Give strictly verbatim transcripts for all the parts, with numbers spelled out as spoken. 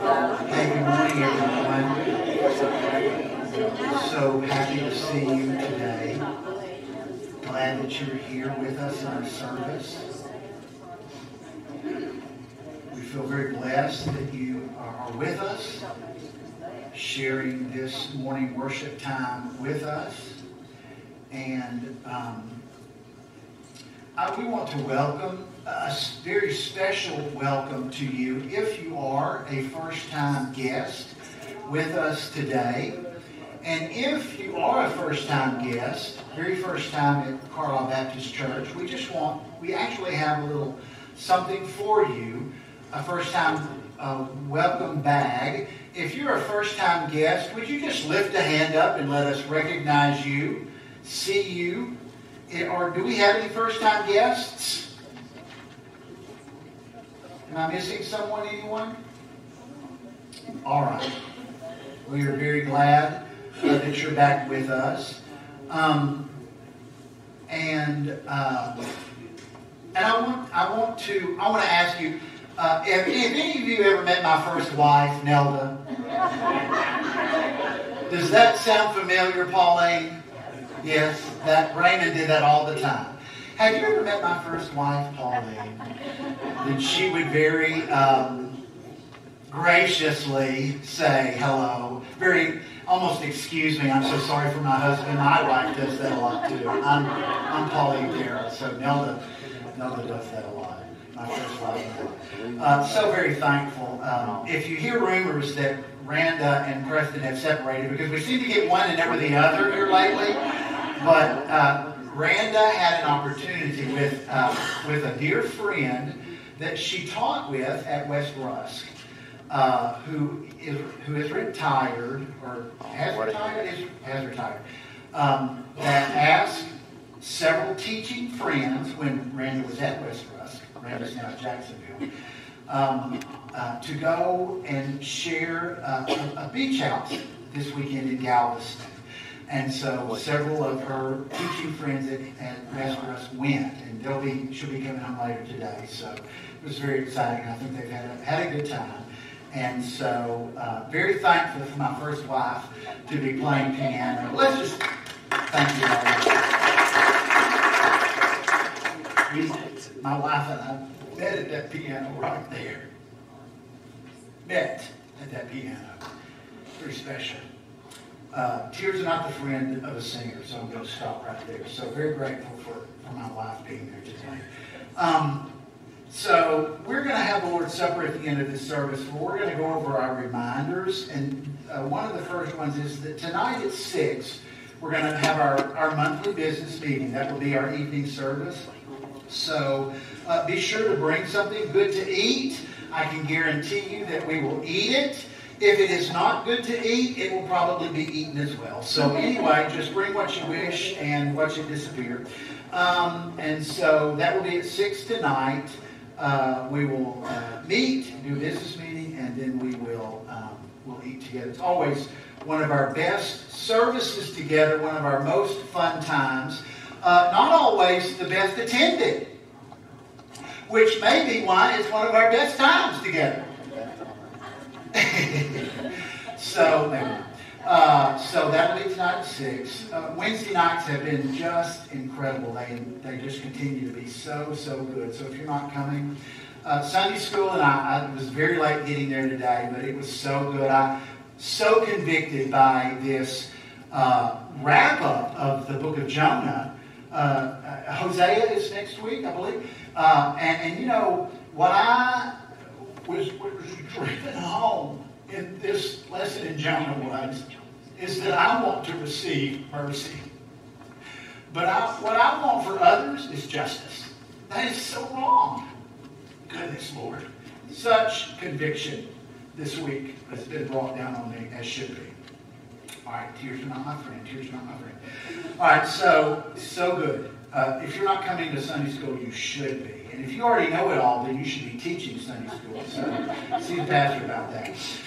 Hey, good morning, everyone. So happy to see you today. Glad that you're here with us in our service. We feel very blessed that you are with us, sharing this morning worship time with us. And um, I, we want to welcome a very special welcome to you if you are a first-time guest with us today. And if you are a first-time guest, very first time at Carlisle Baptist Church, we just want, we actually have a little something for you, a first-time uh, welcome bag. If you're a first-time guest, would you just lift a hand up and let us recognize you, see you? Or do we have any first-time guests? Am I missing someone, anyone? All right. We are very glad uh, that you're back with us. Um, and uh, and I want I want to I want to ask you, uh, if, if any of you ever met my first wife, Nelda? Does that sound familiar, Pauline? Yes, that Raymond did that all the time. Have you ever met my first wife, Pauline? Then she would very um, graciously say hello. Very, almost excuse me, I'm so sorry for my husband. My wife does that a lot too. I'm, I'm Pauline Darrell, so Nelda, Nelda does that a lot. My first wife. Uh, so very thankful. Um, if you hear rumors that Randa and Preston have separated, because we seem to get one and never the other here lately, but uh, Randa had an opportunity with uh, with a dear friend that she taught with at West Rusk, uh, who is who is retired or has retired is, has retired. Um, that asked several teaching friends when Randa was at West Rusk, Randa's now at Jacksonville, um, uh, to go and share uh, a, a beach house this weekend in Galveston. And so several of her teaching friends at, at West Rusk went, and they'll be she'll be coming home later today. So it was very exciting. I think they've had a, had a good time. And so uh, very thankful for my first wife to be playing piano. Let's just thank you all. We, my wife and I met at that piano right there. Met at that piano. Very special. Uh, tears are not the friend of a singer, so I'm going to stop right there. So very grateful for, for my wife being there today. Um, so we're going to have the Lord's Supper at the end of this service. We're going to go over our reminders. And uh, one of the first ones is that tonight at six, we're going to have our, our monthly business meeting. That will be our evening service. So uh, be sure to bring something good to eat. I can guarantee you that we will eat it. If it is not good to eat, it will probably be eaten as well. So anyway, just bring what you wish and watch it disappear. Um, and so that will be at six tonight. Uh, we will uh, meet, do a business meeting, and then we will um, we'll eat together. It's always one of our best services together, one of our most fun times. Uh, not always the best attended, which may be why it's one of our best times together. so, uh, so that'll be tonight at six. Uh, Wednesday nights have been just incredible. They they just continue to be so, so good. So if you're not coming, uh, Sunday school, and I, I was very late getting there today, but it was so good. I'm so convicted by this uh, wrap-up of the book of Jonah. Uh, Hosea is next week, I believe. Uh, and, and, you know, what I... was, was driven home in this lesson in Jonah was, is that I want to receive mercy. But I, what I want for others is justice. That is so wrong. Goodness, Lord. Such conviction this week has been brought down on me, as should be. All right, tears are not my friend. Tears are not my friend. All right, so, so good. Uh, if you're not coming to Sunday school, you should be. And if you already know it all, then you should be teaching Sunday school. So see the pastor about that.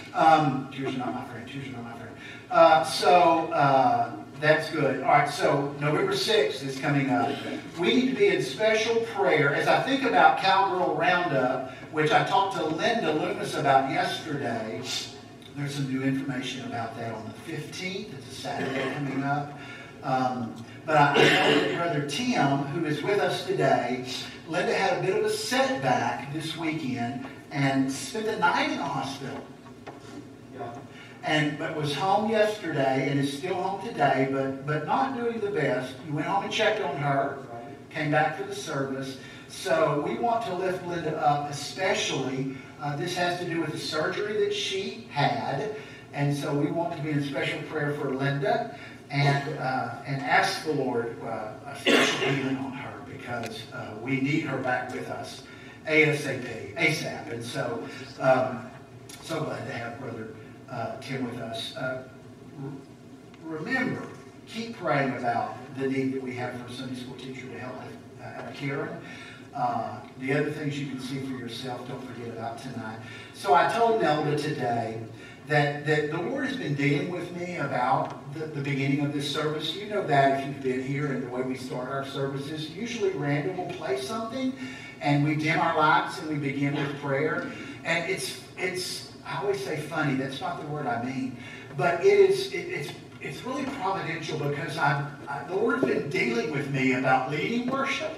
Um, tears are not my friend. Tears are not my friend. Uh, so uh, that's good. All right, so November sixth is coming up. We need to be in special prayer. As I think about Cowgirl Roundup, which I talked to Linda Loomis about yesterday, there's some new information about that on the fifteenth. It's a Saturday coming up. Um, but I know that Brother Tim, who is with us today, Linda had a bit of a setback this weekend and spent the night in the hospital. Yeah. And but was home yesterday and is still home today, but but not doing the best. You went home and checked on her, came back for the service. So we want to lift Linda up, especially. Uh, this has to do with the surgery that she had, and so we want to be in special prayer for Linda and uh, and ask the Lord uh, a special healing on her because uh, we need her back with us ASAP, ASAP. And so, um, so glad to have Brother uh, Tim with us. Uh, re- remember, keep praying about the need that we have for a Sunday school teacher to help with uh, Karen. Uh, the other things you can see for yourself, don't forget about tonight. So I told Nelda today that, that the Lord has been dealing with me about the, the beginning of this service. You know that if you've been here and the way we start our services. Usually Randall will play something and we dim our lights and we begin with prayer. And it's, it's I always say funny, that's not the word I mean. But it is, it, it's, it's really providential because I, I, the Lord's been dealing with me about leading worship.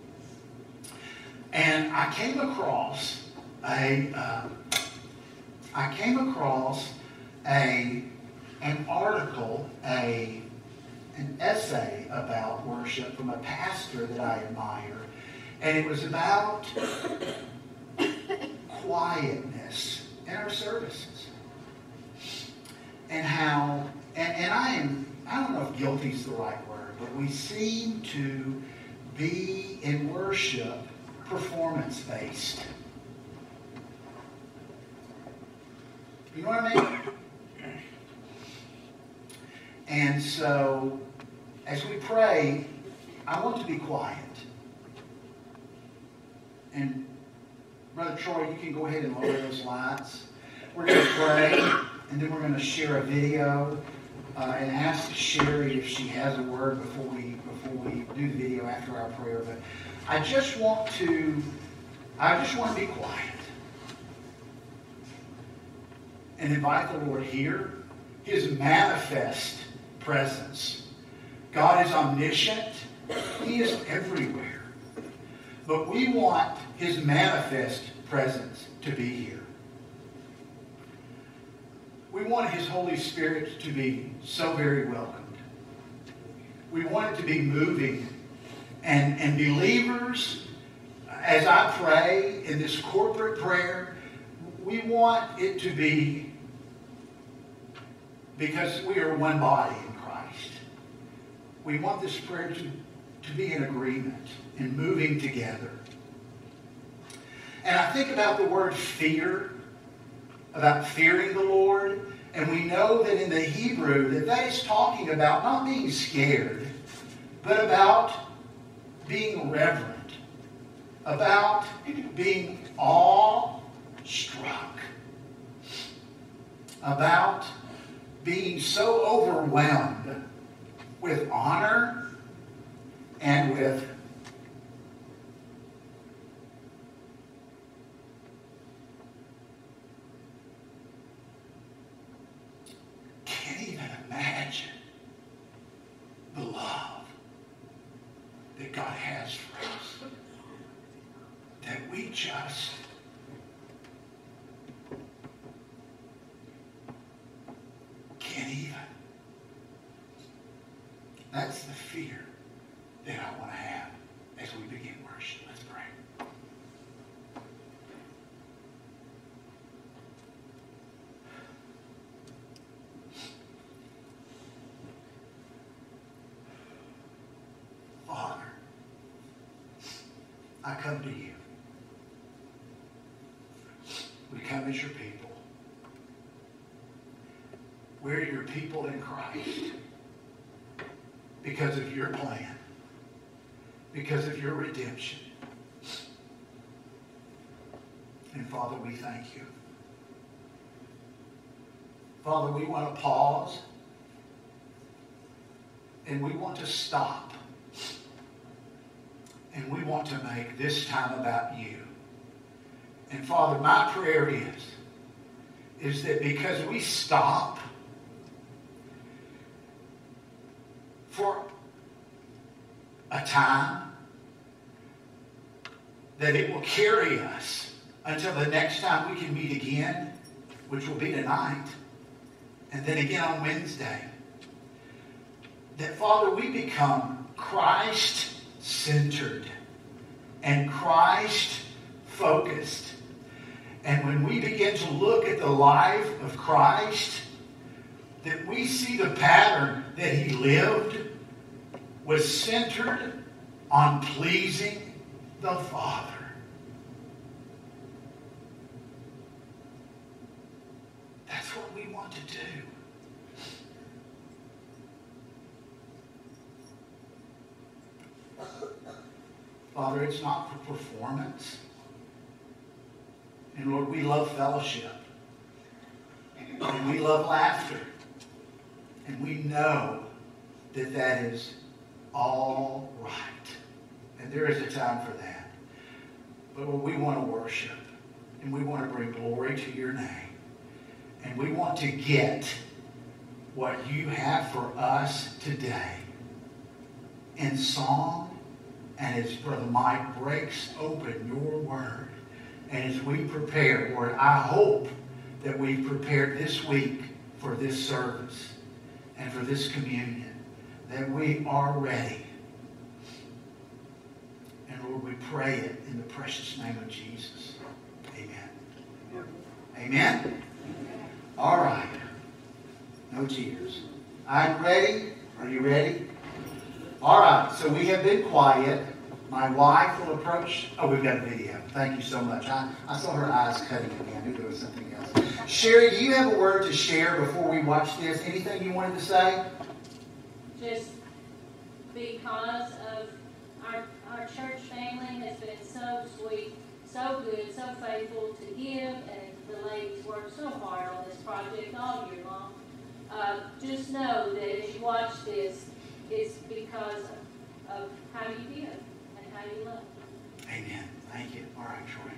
And I came across a, uh, I came across a, an article, a, an essay about worship from a pastor that I admire, and it was about quietness in our services, and how, and, and I am, I don't know if guilty is the right word, but we seem to be in worship performance-based. You know what I mean? And so, as we pray, I want to be quiet. And Brother Troy, you can go ahead and lower those lights. We're going to pray, and then we're going to share a video uh, and ask Sherry if she has a word before we before we do the video after our prayer. But I just want to, I just want to be quiet and invite the Lord here, His manifest presence. God is omniscient. He is everywhere. But we want His manifest presence to be here. We want His Holy Spirit to be so very welcomed. We want it to be moving. And, and believers, as I pray in this corporate prayer, we want it to be because we are one body in Christ. We want this prayer to, to be in agreement and moving together. And I think about the word fear, about fearing the Lord, and we know that in the Hebrew that that is talking about not being scared, but about being reverent, about being awe-struck, about being so overwhelmed with honor and with can't even imagine the love that God has for us, that we just can't even. That's the fear that I want to have as we begin worship. Let's pray. Father, I come to you. We come as your people. We're your people in Christ because of your plan, because of your redemption. And Father, we thank you. Father, we want to pause and we want to stop. And we want to make this time about you. And Father, my prayer is, is that because we stop for a time, that it will carry us until the next time we can meet again, which will be tonight, and then again on Wednesday. That, Father, we become Christ-centered and Christ-focused. And when we begin to look at the life of Christ, that we see the pattern that he lived was centered on pleasing the Father. That's what we want to do. Father, it's not for performance. And Lord, we love fellowship. And we love laughter. And we know that that is all right. And there is a time for that. But Lord, we want to worship. And we want to bring glory to your name. And we want to get what you have for us today in song. And as Brother Mike breaks open your word, and as we prepare, Lord, I hope that we've prepared this week for this service and for this communion, that we are ready. And Lord, we pray it in the precious name of Jesus. Amen. Amen? Amen? All right. No tears. I'm ready. Are you ready? All right. So we have been quiet. My wife will approach. Oh, we've got a video. Thank you so much. I, I saw her eyes cutting at me. I knew there was something else. Sherry, do you have a word to share before we watch this? Anything you wanted to say? Just because of our, our church family has been so sweet, so good, so faithful to give, and the ladies work so hard on this project all year long. Uh, just know that as you watch this, it's because of, of how you give and how you love. Amen. Thank you. All right, Troy.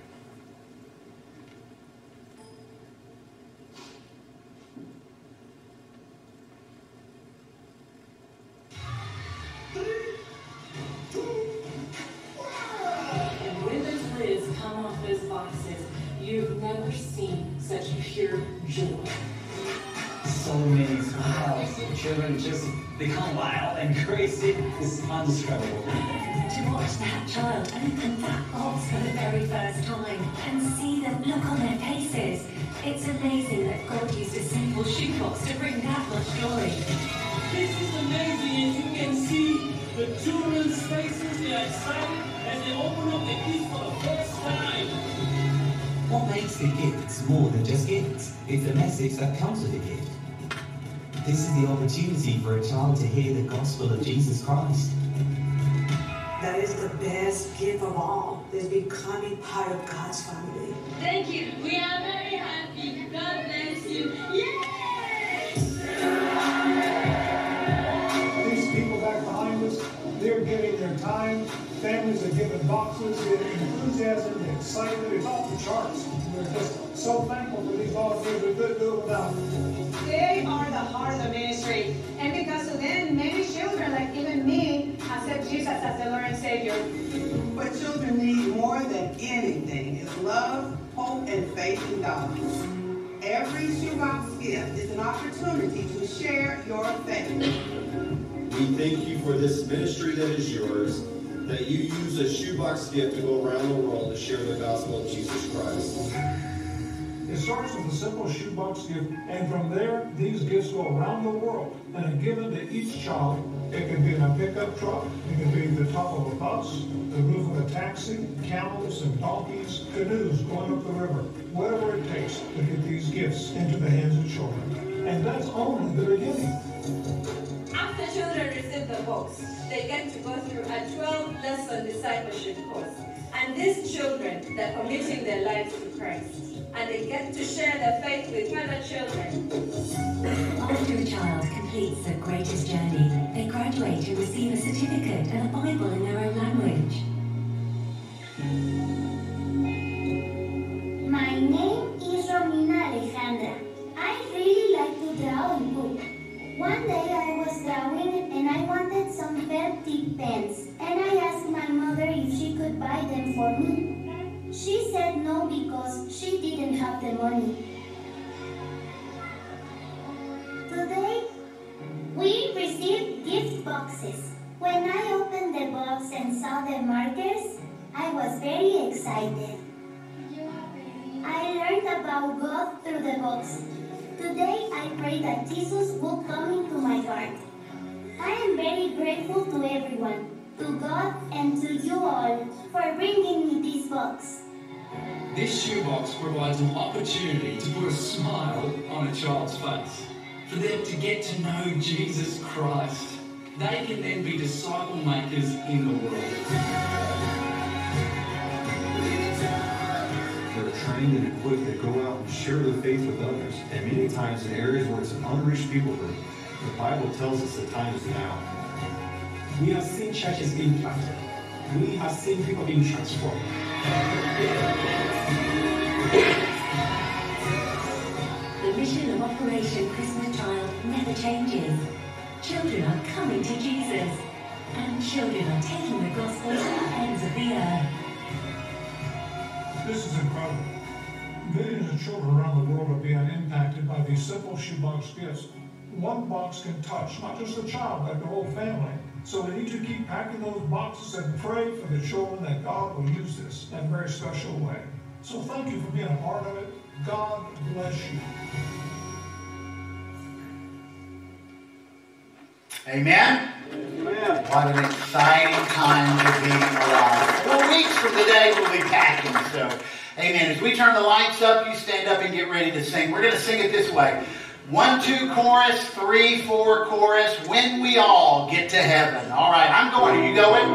And when those lids come off those boxes, you've never seen such pure joy. So many smiles. The children just become wild and crazy. It's indescribable. To watch that child open that box for the very first time and see the look on their faces. It's amazing that God used a simple shoebox to bring that much joy. This is amazing, and you can see the children's faces. They are excited as they open up the gift for the first time. What makes the gifts more than just gifts? It's the message that comes with the gift. This is the opportunity for a child to hear the gospel of Jesus Christ. That is the best gift of all, is becoming part of God's family. Thank you. We are very happy. God bless you. Yay! These people back behind us, they're giving their time. Families are giving boxes. The enthusiasm, the excitement is off the charts. We're just so thankful for these volunteers. We couldn't do it without them. They are the heart of the ministry. And because of them, many children, like even me, accept Jesus as their Lord and Savior. What children need more than anything is love, hope, and faith in God. Every shoebox gift is an opportunity to share your faith. We thank you for this ministry that is yours, that you use a shoebox gift to go around the world to share the gospel of Jesus Christ. It starts with a simple shoebox gift, and from there, these gifts go around the world and are given to each child. It can be in a pickup truck, it can be the top of a bus, the roof of a taxi, camels and donkeys, canoes going up the river, whatever it takes to get these gifts into the hands of children. And that's only the beginning. After children receive the box, they get to go through a twelve-lesson discipleship course. And these children, they're committing their lives to Christ. And they get to share their faith with other children. completes the greatest journey. They graduate and receive a certificate and a Bible in their own language. My name is Romina Alejandra. I really like to draw and book. One day I was drawing and I wanted some felt tip pens, and I asked my mother if she could buy them for me. She said no because she didn't have the money. Today, we received gift boxes. When I opened the box and saw the markers, I was very excited. I learned about God through the box. Today, I pray that Jesus will come into my heart. I am very grateful to everyone, to God and to you all for bringing me this box. This shoebox provides an opportunity to put a smile on a child's face, for them to get to know Jesus Christ. They can then be disciple makers in the world. They're trained and equipped to go out and share their faith with others, and many times in areas where it's an unreached people group. The Bible tells us the time is now. We have seen churches being planted. We have seen people being transformed. The mission of Operation Christmas Child never changes. Children are coming to Jesus, and children are taking the gospel to the ends of the earth. This is incredible. Millions of children around the world are being impacted by these simple shoebox gifts. One box can touch not just a child, but the whole family. So we need to keep packing those boxes and pray for the children that God will use this in a very special way. So thank you for being a part of it. God bless you. Amen? Amen. What an exciting time to be alive. Four weeks from today, we'll be packing. So, amen. As we turn the lights up, you stand up and get ready to sing. We're going to sing it this way. One, two, chorus, three, four, chorus. When we all get to heaven. All right, I'm going. Are you going?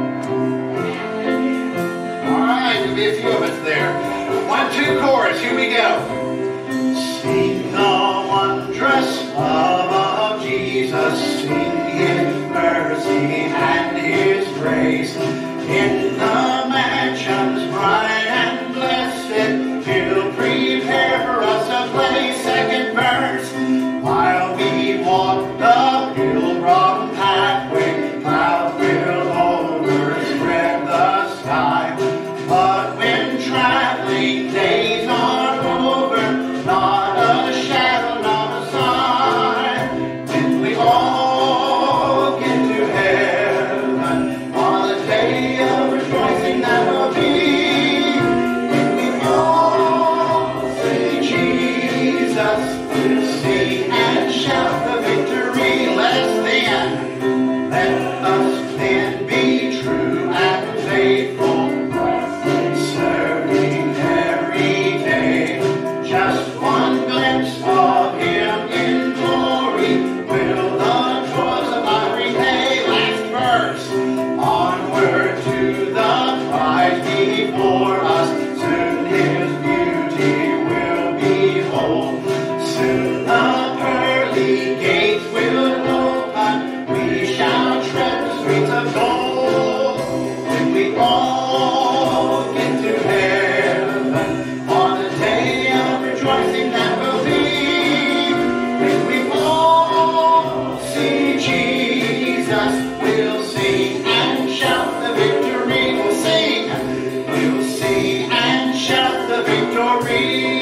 All right, there'll be a few of us there. One, two, chorus. Here we go. Sing the wondrous love of Jesus. Sing His mercy and His grace. In the mansions bright and blessed, He'll prepare for us a place. Second verse. While we walk the pilgrim pathway, clouds will overspread the sky. But when traveling days are over, not a shadow, not a sign, when we all get to heaven, on the day of rejoicing that will be, when we all say Jesus, we'll sing and shout the victory. Let's then, let us then be true and faithful, serving every day. Just one glimpse of Him in glory will the joys of life repay. Last verse. Onward to the prize before us. Soon His beauty will behold. Soon the pearly gates will open. We shall tread the streets of gold. When we all get to heaven, on the day of rejoicing that will be, when we all see Jesus, we'll sing and shout the victory. We'll sing, we'll sing and shout the victory.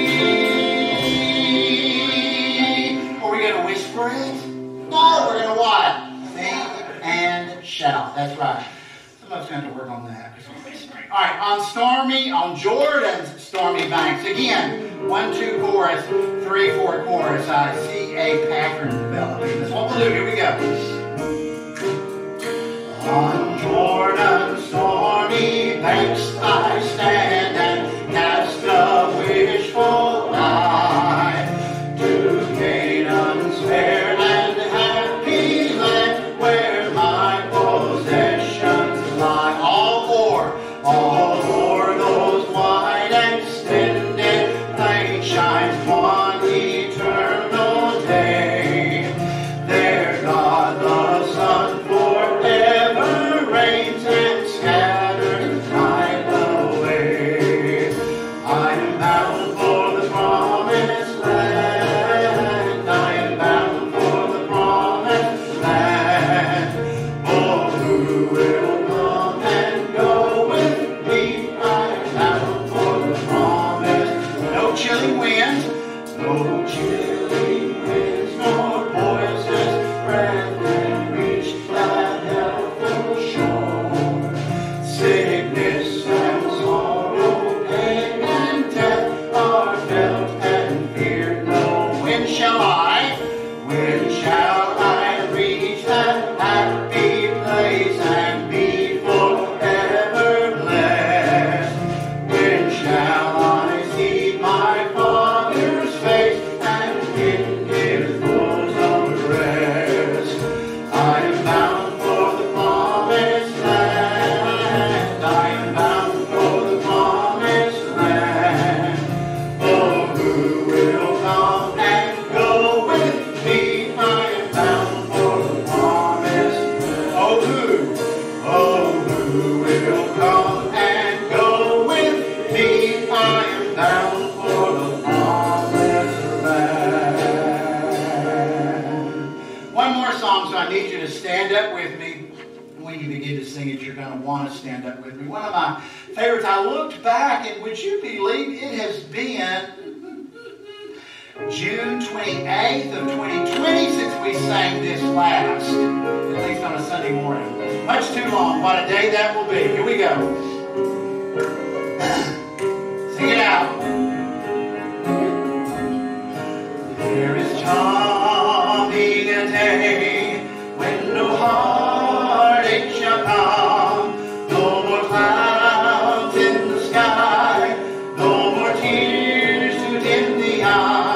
Are we going to whisper it? No, we're going to what? Sing and shout. That's right. Somebody's going to work on that. All right, on stormy, on Jordan's stormy banks. Again, one, two, chorus, three, four, chorus. I see a pattern developing. That's what we'll do. Here we go. On Jordan's stormy banks I stand and cast a wishful eye to Canaan's fair and happy land where my possessions lie. All o'er, all o'er those wide extended plains shines one eternal day. There June twenty-eighth of twenty twenty since we sang this last, at least on a Sunday morning. Much too long. What a day that will be. Here we go. Sing it out. There is coming a day when no heartache shall come, no more clouds in the sky, no more tears to dim the eye.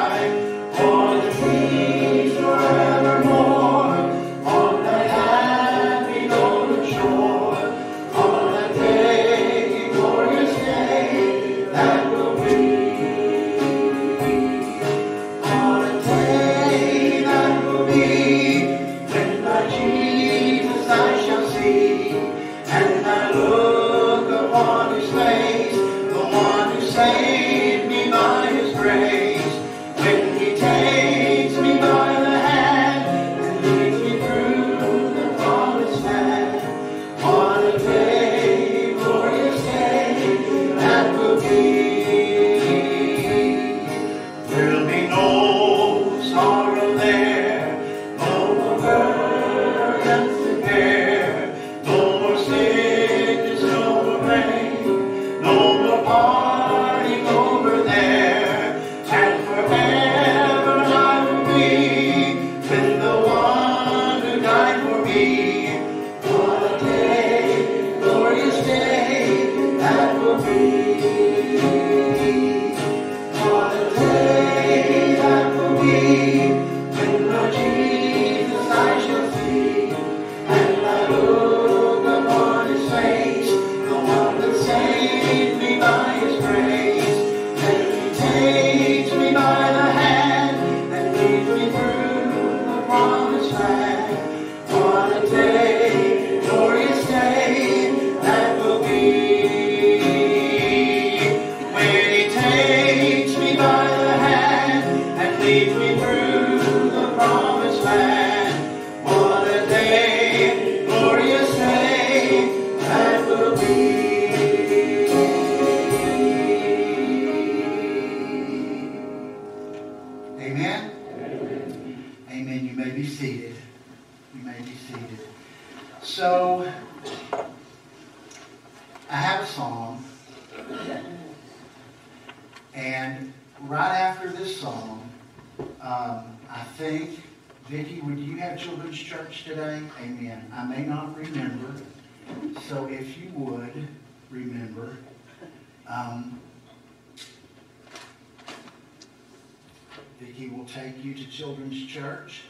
Take you to Children's Church.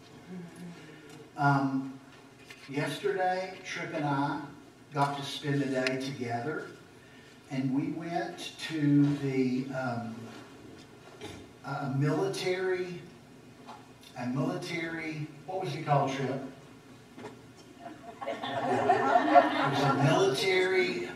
Um, yesterday, Tripp and I got to spend the day together, and we went to the um, a military, a military, what was it called, Tripp? It was a military.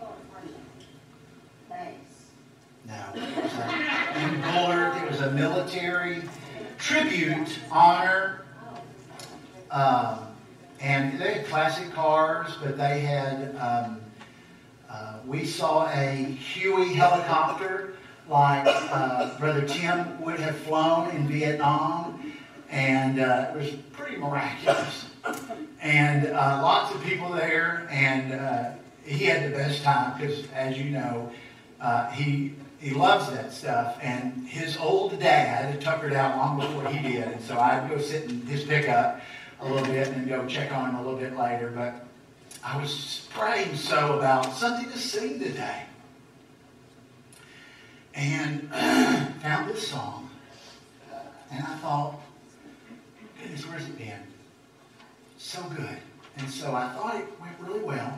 No, it was a, in Bullard, it was a military tribute honor, um, and they had classic cars, but they had, um, uh, we saw a Huey helicopter like uh, Brother Tim would have flown in Vietnam, and uh, it was pretty miraculous. And uh, lots of people there, and uh, he had the best time because, as you know, uh, he he loves that stuff. And his old dad tuckered out long before he did, and so I'd go sit in his pickup a little bit and then go check on him a little bit later. But I was praying so about something to sing today, and found this song, and I thought, goodness, where's it been? So good. And so I thought it went really well.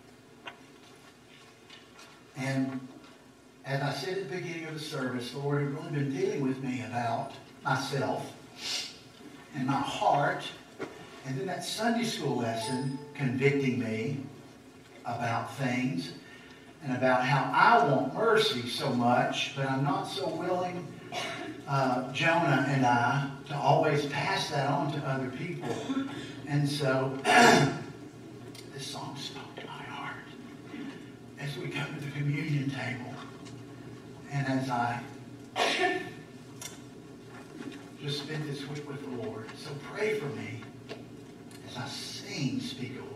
And as I said at the beginning of the service, the Lord had really been dealing with me about myself and my heart. And then that Sunday school lesson convicting me about things and about how I want mercy so much, but I'm not so willing, uh, Jonah and I, to always pass that on to other people. And so this song spoke to my heart as we come to the communion table. And as I just spent this week with the Lord. So pray for me as I sing, Speak, O Lord.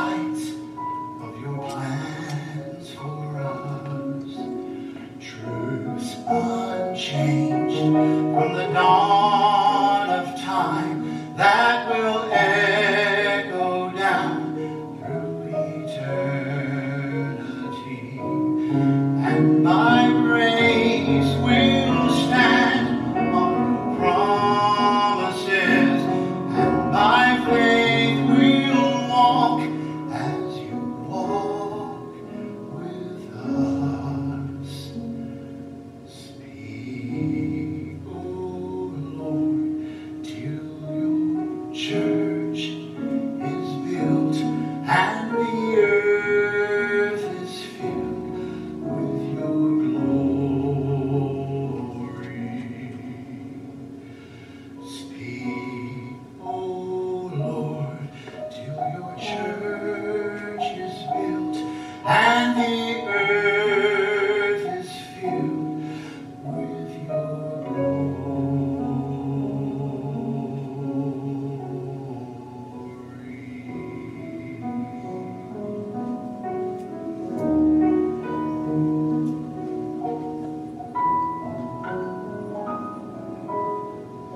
True.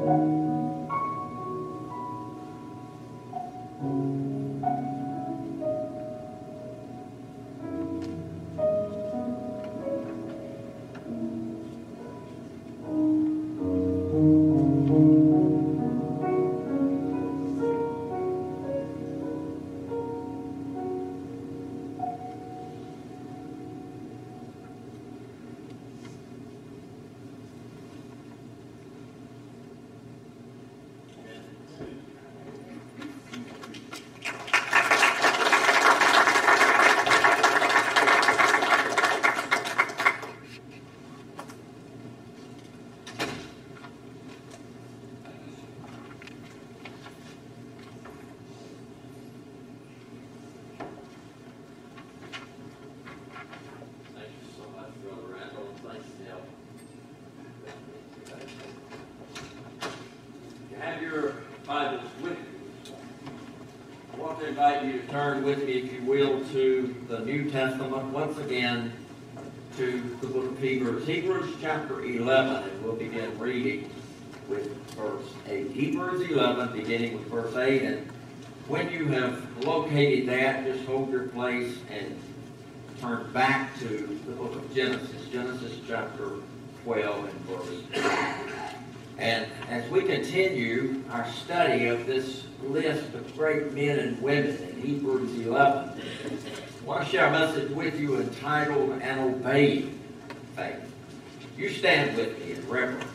Turn with me, if you will, to the New Testament, once again, to the book of Hebrews. Hebrews chapter eleven, and we'll begin reading with verse eight. Hebrews eleven, beginning with verse eight, and when you have located that, just hold your place and turn back to the book of Genesis, Genesis chapter twelve and verse nine. And as we continue our study of this list of great men and women in Hebrews eleven, I want to share a message with you entitled An Obeying Faith. You stand with me in reverence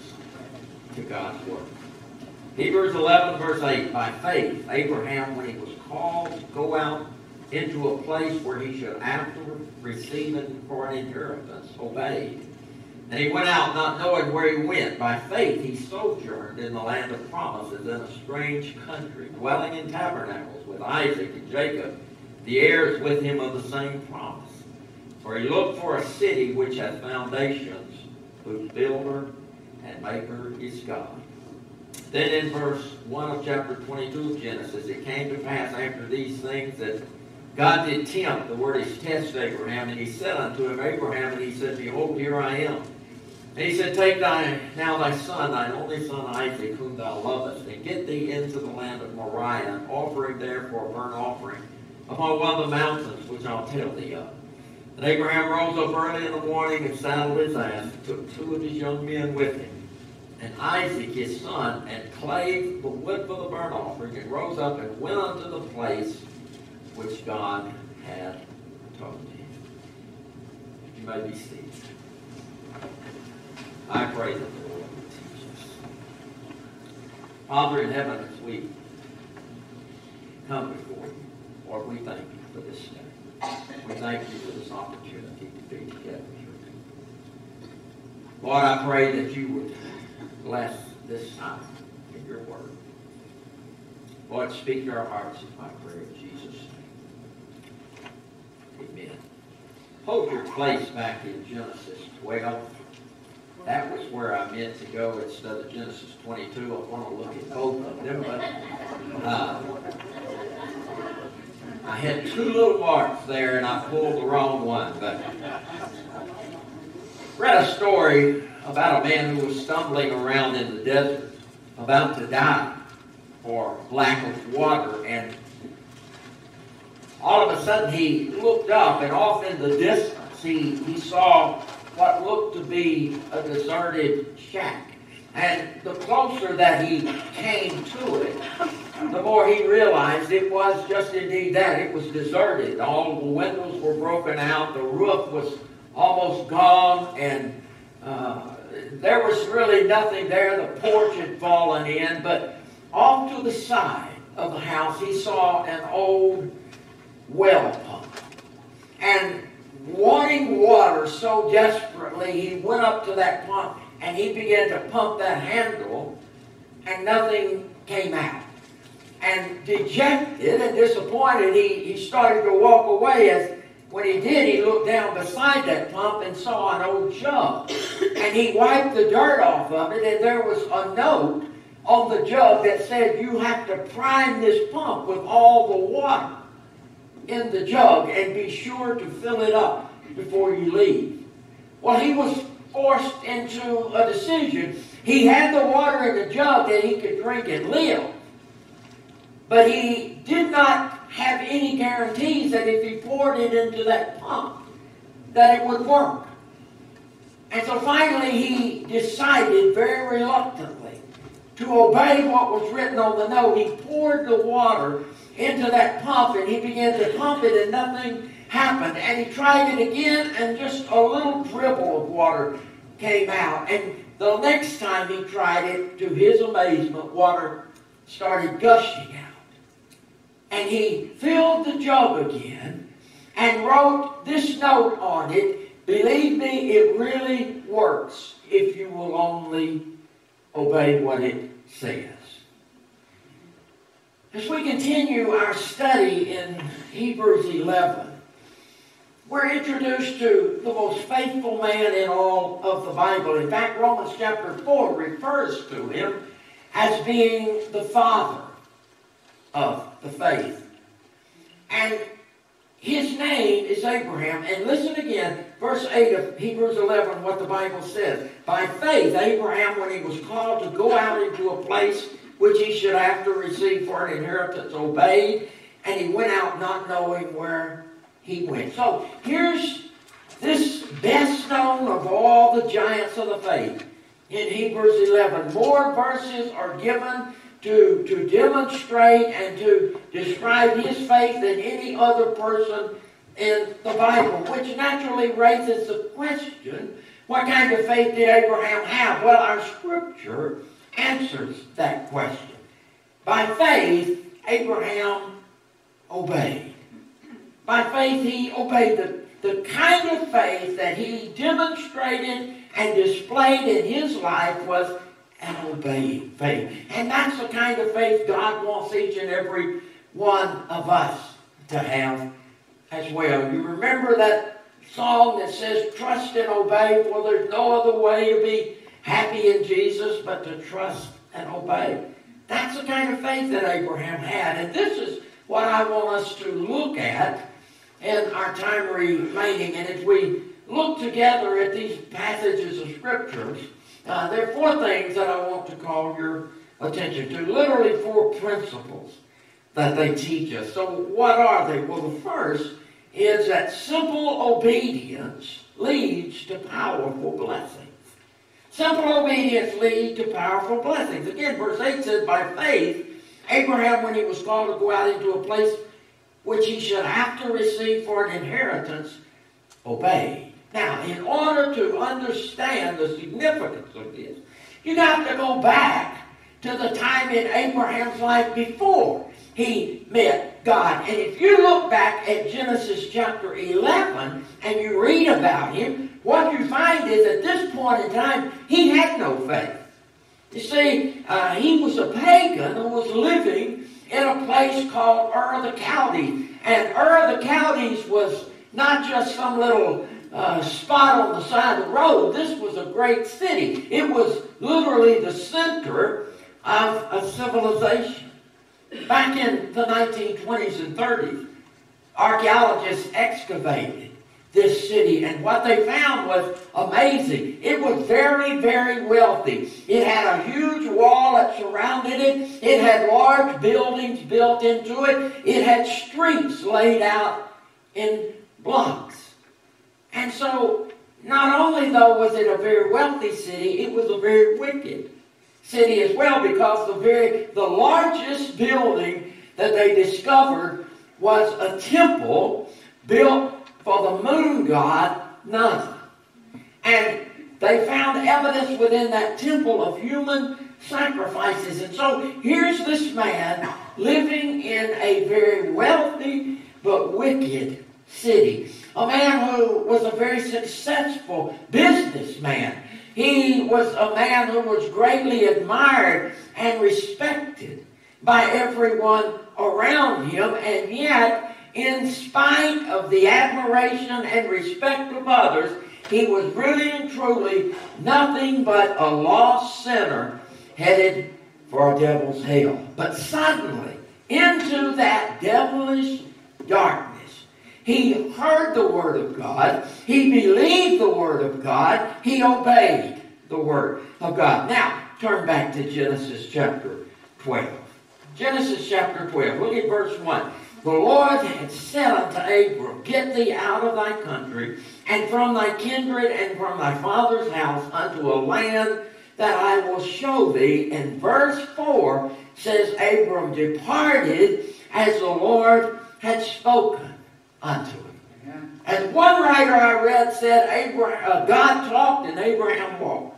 to God's Word. Hebrews eleven, verse eight, by faith, Abraham, when he was called to go out into a place where he should afterward receive it for an inheritance, obeyed. And he went out not knowing where he went. By faith he sojourned in the land of promises in a strange country, dwelling in tabernacles with Isaac and Jacob, the heirs with him of the same promise. For he looked for a city which hath foundations, whose builder and maker is God. Then in verse one of chapter twenty-two of Genesis, it came to pass after these things that God did tempt, the word is test, Abraham, and he said unto him, Abraham, and he said, Behold, here I am. And he said, Take thy, now thy son, thine only son Isaac, whom thou lovest, and get thee into the land of Moriah, and offer him there for a burnt offering upon one of the mountains which I'll tell thee of. And Abraham rose up early in the morning and saddled his ass, and took two of his young men with him, and Isaac his son, and clave the wood for the burnt offering, and rose up and went unto the place which God had told him. You may be seated. I pray that the Lord will teach us. Father in heaven, as we come before you, Lord, we thank you for this day. We thank you for this opportunity to be together here. Lord, I pray that you would bless this time in your word. Lord, speak to our hearts, is my prayer in Jesus' name. Amen. Hold your place back in Genesis twelve. That was where I meant to go instead of Genesis twenty-two. I want to look at both of them, but uh, I had two little marks there, and I pulled the wrong one. But read a story about a man who was stumbling around in the desert, about to die for lack of water, and all of a sudden he looked up, and off in the distance he, he saw what looked to be a deserted shack. And the closer that he came to it, the more he realized it was just indeed that. It was deserted. All the windows were broken out. The roof was almost gone. And uh, there was really nothing there. The porch had fallen in. But off to the side of the house, he saw an old well pump. And wanting water so desperately, he went up to that pump and he began to pump that handle, and nothing came out. And dejected and disappointed, he, he started to walk away. As when he did, he looked down beside that pump and saw an old jug. And he wiped the dirt off of it, and there was a note on the jug that said, you have to prime this pump with all the water in the jug and be sure to fill it up before you leave. Well, he was forced into a decision. He had the water in the jug that he could drink and live. But he did not have any guarantees that if he poured it into that pump, that it would work. And so finally he decided very reluctantly to obey what was written on the note. He poured the water into that pump and he began to pump it and nothing happened. And he tried it again and just a little dribble of water came out. And the next time he tried it, to his amazement, water started gushing out. And he filled the jug again and wrote this note on it. Believe me, it really works if you will only obey what it says. As we continue our study in Hebrews eleven, we're introduced to the most faithful man in all of the Bible. In fact, Romans chapter four refers to him as being the father of the faith. And his name is Abraham. And listen again, verse eight of Hebrews eleven, what the Bible says. By faith, Abraham, when he was called to go out into a place which he should after receive for an inheritance, obeyed, and he went out not knowing where he went. So here's this best known of all the giants of the faith in Hebrews eleven. More verses are given to, to demonstrate and to describe his faith than any other person in the Bible, which naturally raises the question, what kind of faith did Abraham have? Well, our scripture answers that question. By faith, Abraham obeyed. By faith, he obeyed. The, the kind of faith that he demonstrated and displayed in his life was an obeying faith. And that's the kind of faith God wants each and every one of us to have as well. You remember that song that says, trust and obey, for there's no other way to be happy in Jesus but to trust and obey. That's the kind of faith that Abraham had. And this is what I want us to look at in our time remaining. And as we look together at these passages of scriptures, uh, there are four things that I want to call your attention to. Literally four principles that they teach us. So what are they? Well, the first is that simple obedience leads to powerful blessings. Simple obedience leads to powerful blessings. Again, verse eight says, by faith, Abraham, when he was called to go out into a place which he should have to receive for an inheritance, obeyed. Now, in order to understand the significance of this, you have to go back to the time in Abraham's life before he met God. And if you look back at Genesis chapter eleven and you read about him, what you find is at this point in time, he had no faith. You see, uh, he was a pagan who was living in a place called Ur of the Chaldees. And Ur of the Chaldees was not just some little uh, spot on the side of the road. This was a great city. It was literally the center of a civilization. Back in the nineteen twenties and thirties, archaeologists excavated this city, and what they found was amazing. It was very, very wealthy. It had a huge wall that surrounded it. It had large buildings built into it. It had streets laid out in blocks. And so, not only though was it a very wealthy city, it was a very wicked city as well, because the very the largest building that they discovered was a temple built for the moon god Nana. And they found evidence within that temple of human sacrifices. And so here's this man living in a very wealthy but wicked city. A man who was a very successful businessman. He was a man who was greatly admired and respected by everyone around him, and yet, in spite of the admiration and respect of others, he was really and truly nothing but a lost sinner headed for a devil's hell. But suddenly, into that devilish darkness, he heard the Word of God, he believed the Word of God, he obeyed the Word of God. Now, turn back to Genesis chapter twelve. Genesis chapter twelve. Look at verse one. The Lord had said unto Abram, Get thee out of thy country, and from thy kindred, and from thy father's house, unto a land that I will show thee. And verse four says, Abram departed as the Lord had spoken unto him. As one writer I read said, Abraham, uh, God talked and Abraham walked.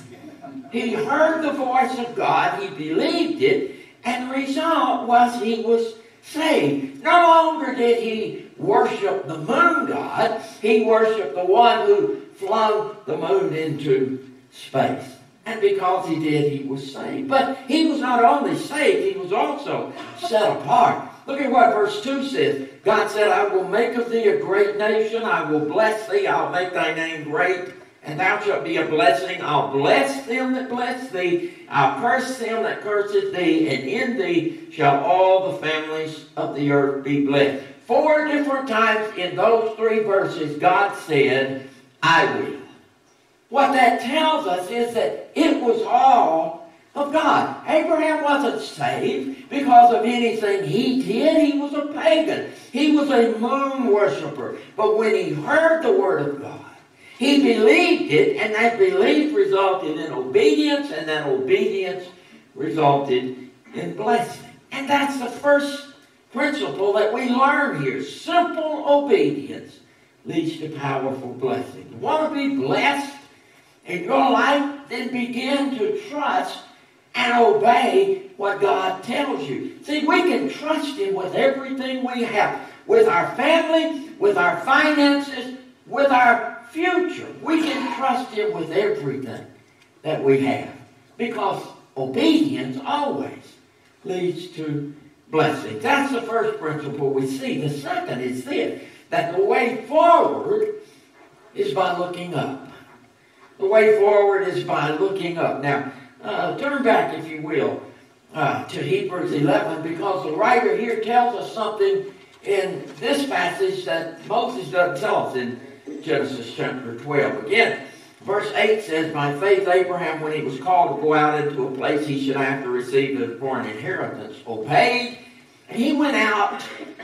He heard the voice of God, he believed it, and the result was he was saved. No longer did he worship the moon god, he worshiped the one who flung the moon into space. And because he did, he was saved. But he was not only saved, he was also set apart. Look at what verse two says. God said, I will make of thee a great nation. I will bless thee. I'll make thy name great. And thou shalt be a blessing. I'll bless them that bless thee. I'll curse them that curseth thee. And in thee shall all the families of the earth be blessed. Four different times in those three verses, God said, I will. What that tells us is that it was all of God. Abraham wasn't saved because of anything he did. He was a pagan. He was a moon worshiper. But when he heard the word of God, he believed it, and that belief resulted in obedience, and that obedience resulted in blessing. And that's the first principle that we learn here. Simple obedience leads to powerful blessing. You want to be blessed in your life? Then begin to trust and obey what God tells you. See, we can trust Him with everything we have. With our family, with our finances, with our future. We can trust Him with everything that we have. Because obedience always leads to blessing. That's the first principle we see. The second is this, that the way forward is by looking up. The way forward is by looking up. Now, uh, turn back, if you will, uh, to Hebrews eleven, because the writer here tells us something in this passage that Moses doesn't tell us in Genesis chapter twelve. Again, verse eight says, By faith Abraham, when he was called to go out into a place he should have to receive it for an inheritance, obeyed, and he went out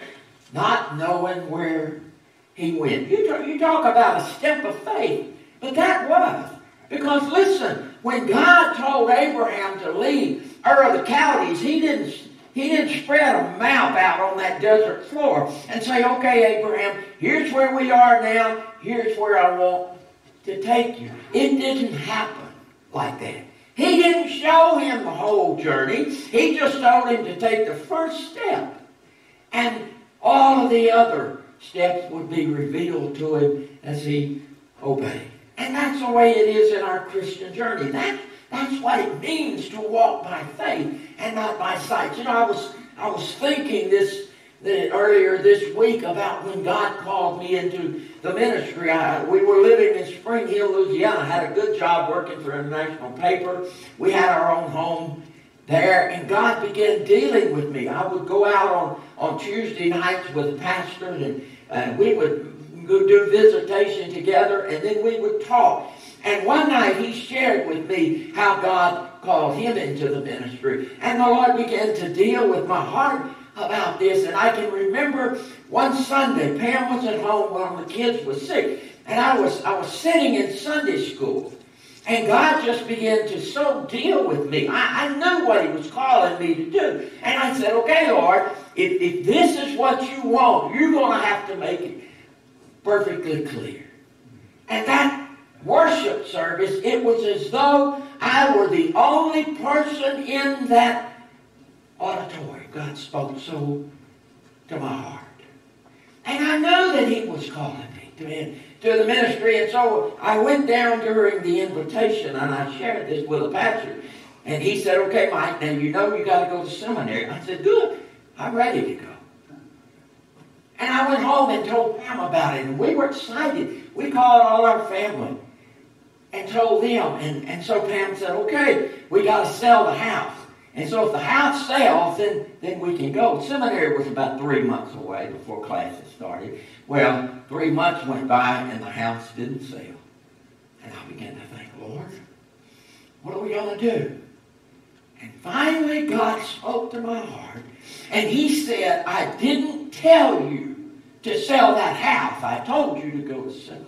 not knowing where he went. You talk, you talk about a step of faith. But that was. Because listen, when God told Abraham to leave Ur of the Chaldees, he didn't, he didn't spread a map out on that desert floor and say, okay, Abraham, here's where we are now. Here's where I want to take you. It didn't happen like that. He didn't show him the whole journey. He just told him to take the first step. And all of the other steps would be revealed to him as he obeyed. And that's the way it is in our Christian journey. That, that's what it means to walk by faith and not by sight. You know, I was, I was thinking this that earlier this week about when God called me into the ministry. I, we were living in Spring Hill, Louisiana. I had a good job working for a national paper. We had our own home there, and God began dealing with me. I would go out on, on Tuesday nights with pastors, and, and we would go do visitation together, and then we would talk. And one night he shared with me how God called him into the ministry. And the Lord began to deal with my heart about this. And I can remember one Sunday, Pam was at home while the kids were sick. And I was, I was sitting in Sunday school. And God just began to so deal with me. I, I knew what He was calling me to do. And I said, okay, Lord, if, if this is what you want, you're going to have to make it perfectly clear. And that worship service, it was as though I were the only person in that auditorium. God spoke so to my heart. And I knew that He was calling me to, him, to the ministry. And so I went down during the invitation and I shared this with a pastor. And he said, okay, Mike, now you know you got to go to seminary. I said, good. I'm ready to go. And I went home and told Pam about it, and we were excited. We called all our family and told them. And, and so Pam said, okay, we got to sell the house. And so if the house sells, then, then we can go. Seminary was about three months away before classes started. Well, three months went by and the house didn't sell. And I began to think, Lord, what are we going to do? And finally God spoke to my heart, and he said, I didn't tell you to sell that house. I told you to go to seminary.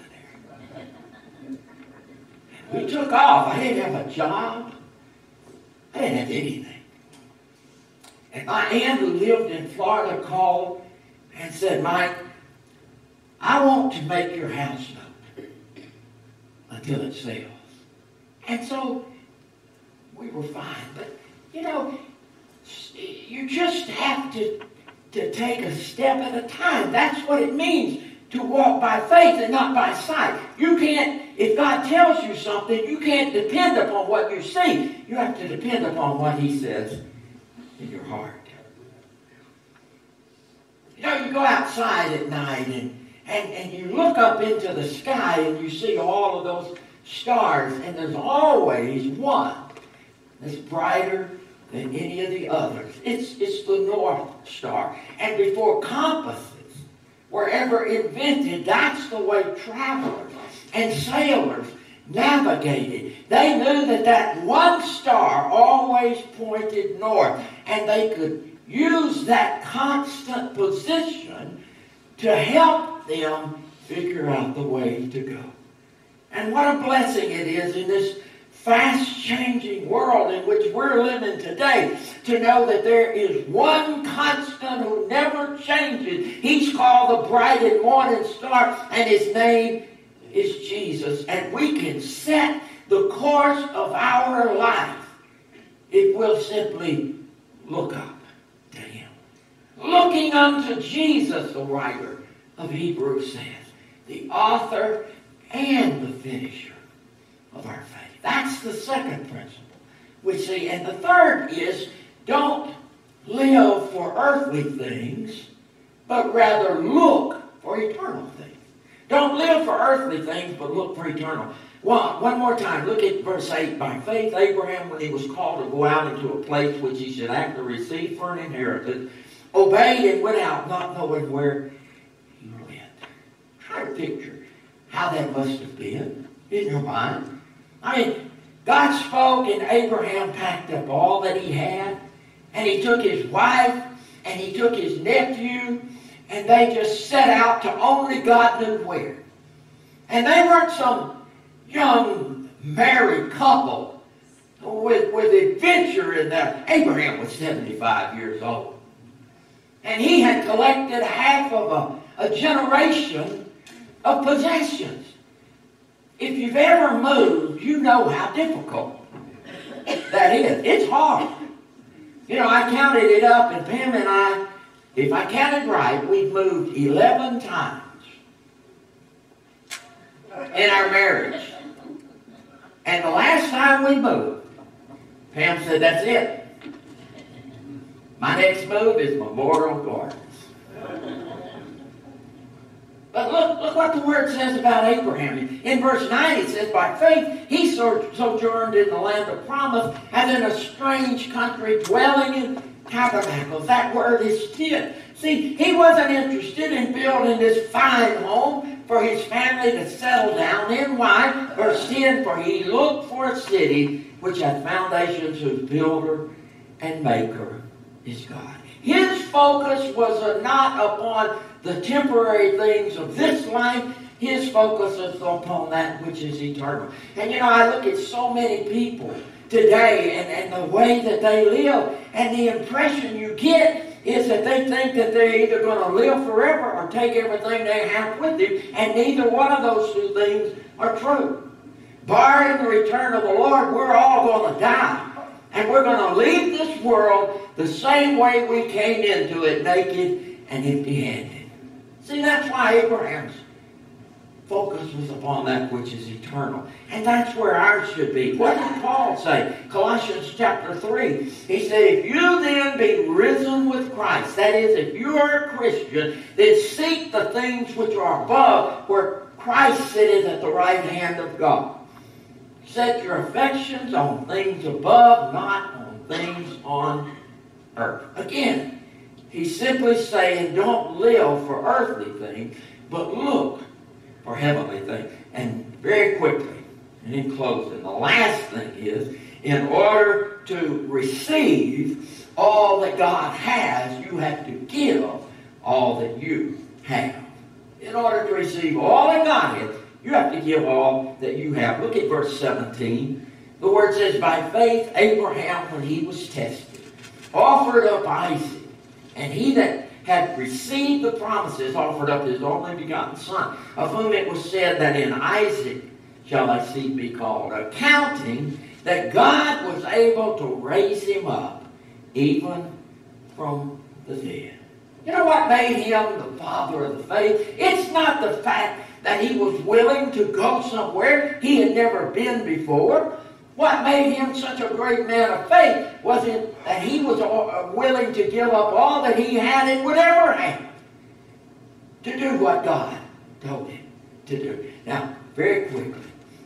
We took off. I didn't have a job. I didn't have anything. And my aunt who lived in Florida called and said, Mike, I want to make your house note until it sells. And so we were fine. But, you know, you just have to, to take a step at a time. That's what it means to walk by faith and not by sight. You can't, if God tells you something, you can't depend upon what you see. You have to depend upon what he says in your heart. You know, you go outside at night and, and, and you look up into the sky and you see all of those stars, and there's always one that's brighter than any of the others. It's, it's the North Star. And before compasses were ever invented, that's the way travelers and sailors navigated. They knew that that one star always pointed north, and they could use that constant position to help them figure out the way to go. And what a blessing it is in this fast-changing world in which we're living today to know that there is one constant who never changes. He's called the bright and morning star, and his name is Jesus. And we can set the course of our life if we'll simply look up to him. Looking unto Jesus, the writer of Hebrews says, the author and the finisher of our faith. That's the second principle we see. And the third is, don't live for earthly things, but rather look for eternal things. Don't live for earthly things, but look for eternal. One, one more time, look at verse eight. By faith, Abraham, when he was called to go out into a place which he should have to receive for an inheritance, obeyed and went out, not knowing where he went. Try to picture how that must have been in your mind. I mean, God spoke and Abraham packed up all that he had, and he took his wife and he took his nephew, and they just set out to only God knew where. And they weren't some young married couple with, with adventure in them. Abraham was seventy-five years old. And he had collected half of a, a generation of possessions. If you've ever moved, you know how difficult that is. It's hard. You know, I counted it up, and Pam and I, if I counted right, we've moved eleven times in our marriage. And the last time we moved, Pam said, that's it. My next move is Memorial Gardens. But look, look what the Word says about Abraham. In verse nine it says, by faith he sojourned in the land of promise, as in a strange country, dwelling in tabernacles. That word is tent. See, he wasn't interested in building this fine home for his family to settle down in. Why? Verse ten, for he looked for a city which had foundations, whose builder and maker is God. His focus was not upon the temporary things of this life. His focus is upon that which is eternal. And you know, I look at so many people today and, and the way that they live, and the impression you get is that they think that they're either going to live forever or take everything they have with them, and neither one of those two things are true. Barring the return of the Lord, we're all going to die. And we're going to leave this world the same way we came into it, naked and empty-handed. See, that's why Abraham's focus was upon that which is eternal. And that's where ours should be. What did Paul say? Colossians chapter three. He said, if you then be risen with Christ, that is, if you are a Christian, then seek the things which are above, where Christ sitteth at the right hand of God. Set your affections on things above, not on things on earth. Again, he's simply saying, don't live for earthly things, but look for heavenly things. And very quickly, and in closing, the last thing is, In order to receive all that God has, you have to give all that you have. In order to receive all that God has, you have to give all that you have. Look at verse seventeen. The word says, by faith Abraham, when he was tested, offered up Isaac. And he that had received the promises offered up his only begotten son, of whom it was said that in Isaac shall thy seed be called, accounting that God was able to raise him up even from the dead. You know what made him the father of the faith? It's not the fact that he was willing to go somewhere he had never been before. What made him such a great man of faith was it that he was willing to give up all that he had and would ever have to do what God told him to do. Now, very quickly,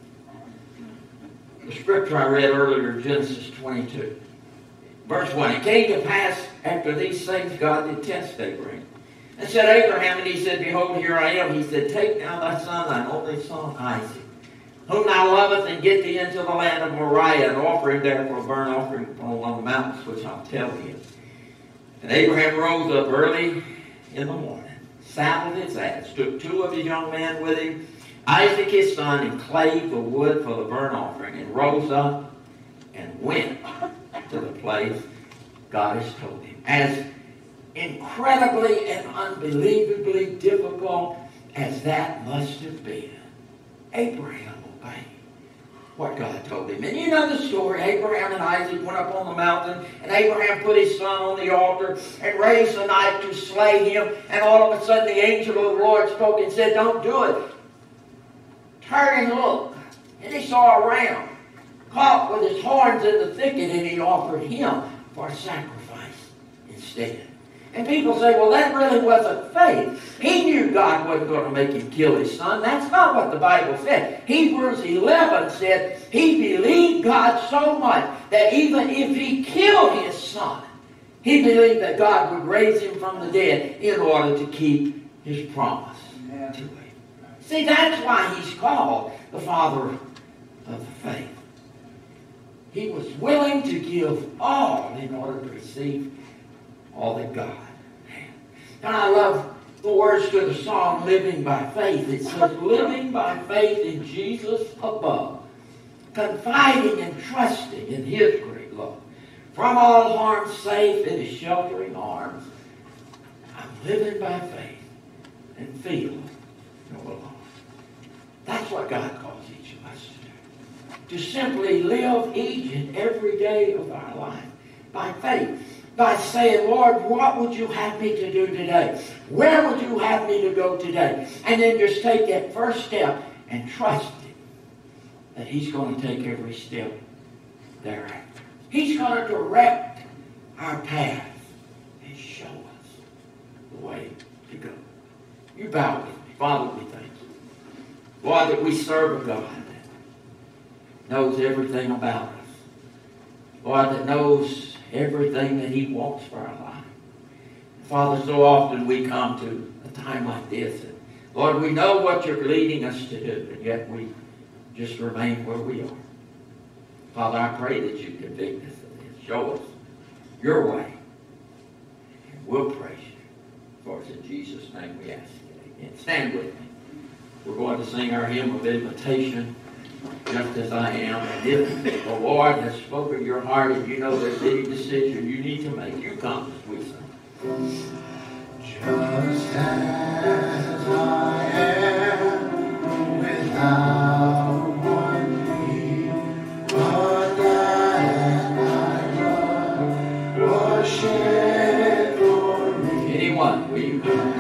the scripture I read earlier, Genesis twenty-two, verse one. It came to pass after these things, God did test Abraham, and said, Abraham, and he said, behold, here I am. He said, take now thy son, thine only son, Isaac, whom thou lovest, and get thee into the land of Moriah, and offer him there for a burnt offering upon one of the mountains, which I'll tell thee. And Abraham rose up early in the morning, saddled his ass, took two of his young men with him, Isaac his son, and clave the wood for the burnt offering, and rose up and went to the place God has told him. As incredibly and unbelievably difficult as that must have been, Abraham obeyed what God told him. And you know the story. Abraham and Isaac went up on the mountain, and Abraham put his son on the altar and raised the knife to slay him. And all of a sudden the angel of the Lord spoke and said, don't do it. Turn and look. And he saw a ram caught with his horns in the thicket, and he offered him for a sacrifice instead. And people say, well, that really wasn't faith. He knew God wasn't going to make him kill his son. That's not what the Bible said. Hebrews eleven said he believed God so much that even if he killed his son, he believed that God would raise him from the dead in order to keep his promise to him. See, that's why he's called the father of the faith. He was willing to give all in order to receive all that God had. And I love the words to the song, Living by Faith. It says, living by faith in Jesus above, confiding and trusting in his great love, from all harm safe in his sheltering arms, I'm living by faith and feel no alarm. That's what God calls each of us to do. To simply live each and every day of our life by faith. By saying, Lord, what would you have me to do today? Where would you have me to go today? And then just take that first step and trust him that he's going to take every step thereafter. He's going to direct our path and show us the way to go. You bow with me. Father, we thank you. Lord, that we serve a God that knows everything about us. Lord, that knows everything that he wants for our life. Father, so often we come to a time like this, and Lord, we know what you're leading us to do, and yet we just remain where we are. Father, I pray that you convict us of this. Show us your way, and we'll praise you. For it's in Jesus' name we ask it. Amen. Stand with me. We're going to sing our hymn of invitation, Just As I Am. And if the Lord has spoken your heart and you know there's any decision you need to make, you come as we sing. Just as I am, without one plea, but that thy blood was shed for me. Anyone, will you come?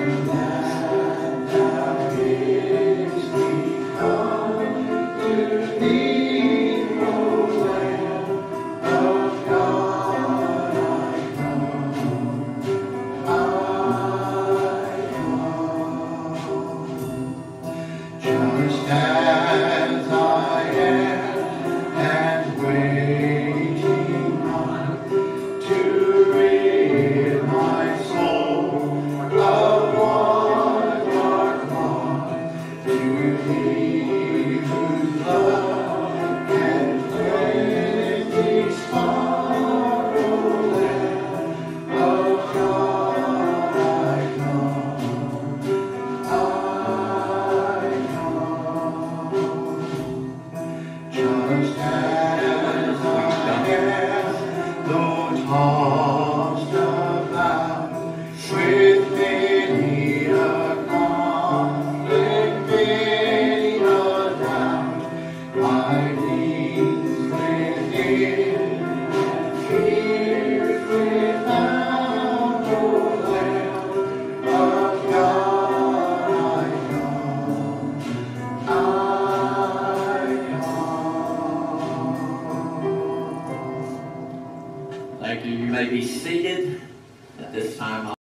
To rid my soul of one. tossed about with many a conflict, many a doubt, my knees within, fears without, O Lamb of God, I come, I come. Thank you. You may be seated at this time.